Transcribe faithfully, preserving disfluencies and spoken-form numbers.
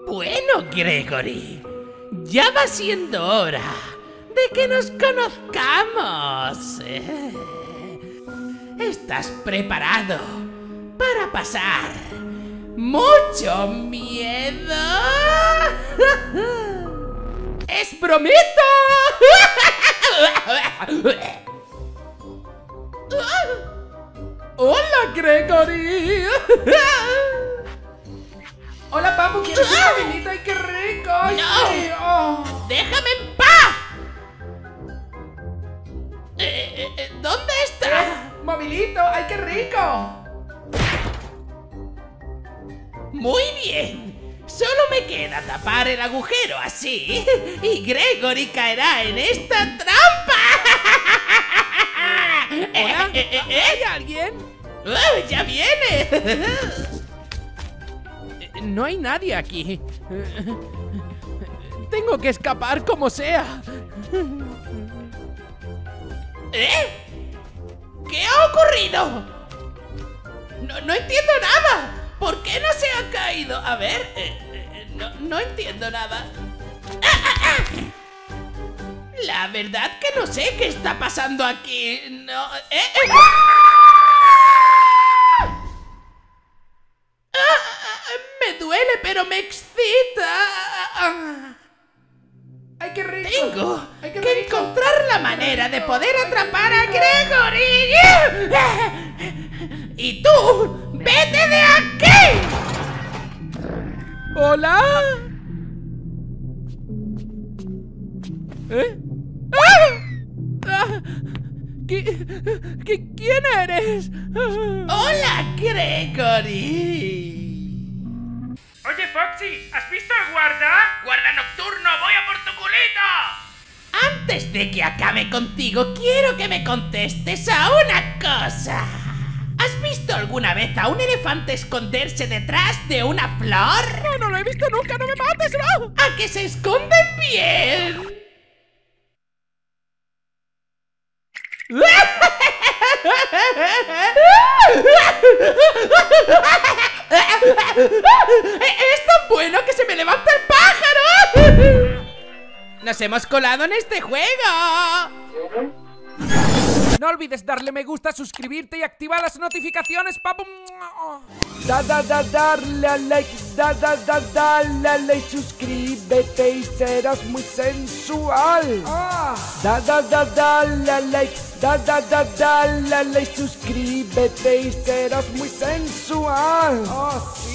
Bueno, Gregory, ya va siendo hora de que nos conozcamos. ¿eh? ¿Estás preparado para pasar mucho miedo? ¡Es bromita! ¡Hola, Gregory! Hola, papu, ¿quieres un movilito? ¡Ay, qué rico! ¡Ay, ¡No! sí! Oh. ¡Déjame en paz! Eh, eh, ¿Dónde está? Eh, ¡Movilito! ¡Ay, qué rico! Muy bien. Solo me queda tapar el agujero así y Gregory caerá en esta trampa. ¿Hola? Eh, eh, eh, ¿Hay alguien? ¡Oh, ¡Ya viene! No hay nadie aquí. Tengo que escapar como sea. ¿Eh? ¿Qué ha ocurrido? No, no entiendo nada. ¿Por qué no se ha caído? A ver, eh, eh, no, no entiendo nada. ¡Ah, ah, ah! La verdad que no sé qué está pasando aquí. No, eh, eh. Ah, me duele, pero me excita. ¡Ay, qué rico! Tengo Ay, qué que rico. encontrar la manera de poder atrapar a Gregory. Y tú, vete de aquí. ¿Hola? ¿Eh? ¡Ah! ¡Ah! ¿Qui- qui- ¿Quién eres? Hola, Gregory. Oye, Foxy, ¿has visto al guarda? Guarda nocturno, voy a por tu culito. Antes de que acabe contigo, quiero que me contestes a una cosa. ¿Has visto alguna vez a un elefante esconderse detrás de una flor? No, no lo he visto nunca, no me mates, no. ¿A que se esconden bien? ¡Es tan bueno que se me levanta el pájaro! ¡Nos hemos colado en este juego! No olvides darle me gusta, suscribirte y activar las notificaciones, papu. Da da da darle a like, da da da dale a like, suscríbete y serás muy sensual. Ah. Da da da dale a like, da da da dale a like, suscríbete y serás muy sensual. ¡Oh, sí!